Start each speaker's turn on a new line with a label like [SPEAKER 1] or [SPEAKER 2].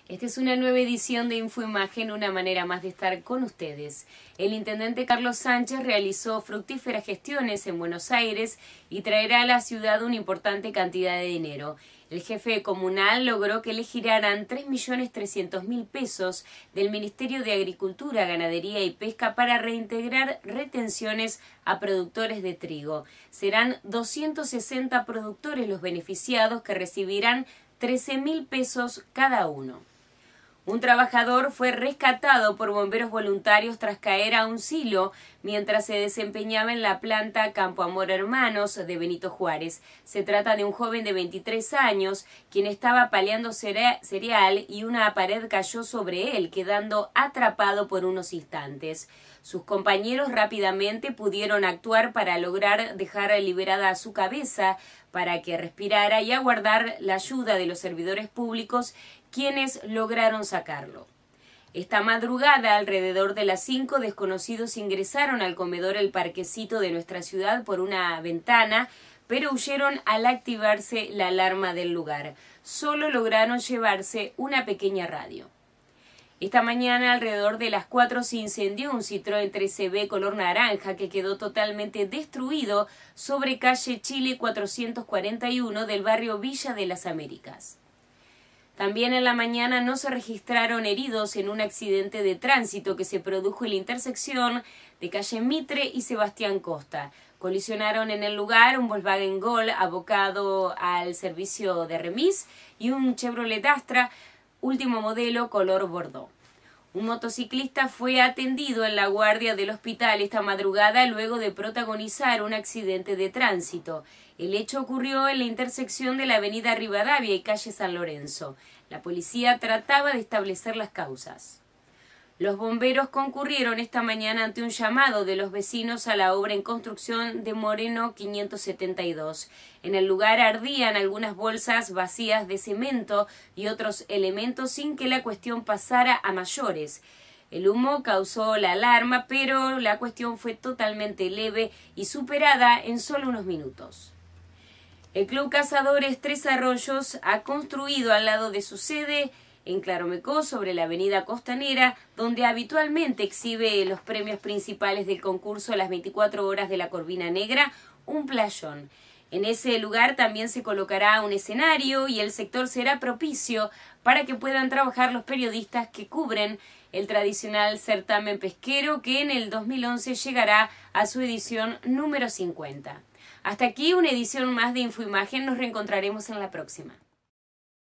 [SPEAKER 1] Esta es una nueva edición de Infoimagen, una manera más de estar con ustedes. El intendente Carlos Sánchez realizó fructíferas gestiones en Buenos Aires y traerá a la ciudad una importante cantidad de dinero. El jefe comunal logró que le giraran 3.300.000 pesos del Ministerio de Agricultura, Ganadería y Pesca para reintegrar retenciones a productores de trigo. Serán 260 productores los beneficiados que recibirán 13.000 pesos cada uno. Un trabajador fue rescatado por bomberos voluntarios tras caer a un silo mientras se desempeñaba en la planta Campo Amor Hermanos de Benito Juárez. Se trata de un joven de 23 años quien estaba paleando cereal y una pared cayó sobre él, quedando atrapado por unos instantes. Sus compañeros rápidamente pudieron actuar para lograr dejar liberada su cabeza para que respirara y aguardar la ayuda de los servidores públicos, quienes lograron sacarlo. Esta madrugada, alrededor de las 5, desconocidos ingresaron al comedor El Parquecito de nuestra ciudad por una ventana, pero huyeron al activarse la alarma del lugar. Solo lograron llevarse una pequeña radio. Esta mañana, alrededor de las 4, se incendió un Citroën 13B color naranja que quedó totalmente destruido sobre calle Chile 441 del barrio Villa de las Américas. También en la mañana no se registraron heridos en un accidente de tránsito que se produjo en la intersección de calle Mitre y Sebastián Costa. Colisionaron en el lugar un Volkswagen Gol abocado al servicio de remis y un Chevrolet Astra último modelo color bordeaux. Un motociclista fue atendido en la guardia del hospital esta madrugada luego de protagonizar un accidente de tránsito. El hecho ocurrió en la intersección de la avenida Rivadavia y calle San Lorenzo. La policía trataba de establecer las causas. Los bomberos concurrieron esta mañana ante un llamado de los vecinos a la obra en construcción de Moreno 572. En el lugar ardían algunas bolsas vacías de cemento y otros elementos sin que la cuestión pasara a mayores. El humo causó la alarma, pero la cuestión fue totalmente leve y superada en solo unos minutos. El Club Cazadores Tres Arroyos ha construido al lado de su sede en Claromecó, sobre la avenida Costanera, donde habitualmente exhibe los premios principales del concurso Las 24 horas de la Corvina Negra, un playón. En ese lugar también se colocará un escenario y el sector será propicio para que puedan trabajar los periodistas que cubren el tradicional certamen pesquero que en el 2011 llegará a su edición número 50. Hasta aquí una edición más de Infoimagen, nos reencontraremos en la próxima.